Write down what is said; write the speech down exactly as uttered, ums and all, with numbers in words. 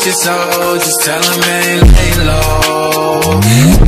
your soul, just tell him ain't lay low.